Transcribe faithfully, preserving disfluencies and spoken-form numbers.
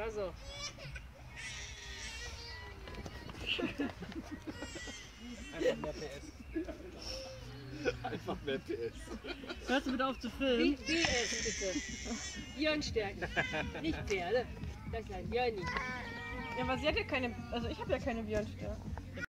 Also. Einfach mehr P S. Einfach mehr P S. Hörst du bitte auf zu filmen? B S bitte. Björn stärken. Nicht Pferde. Das ist ein Björni. Ja, aber sie hat ja keine, also ich habe ja keine Björnstärke.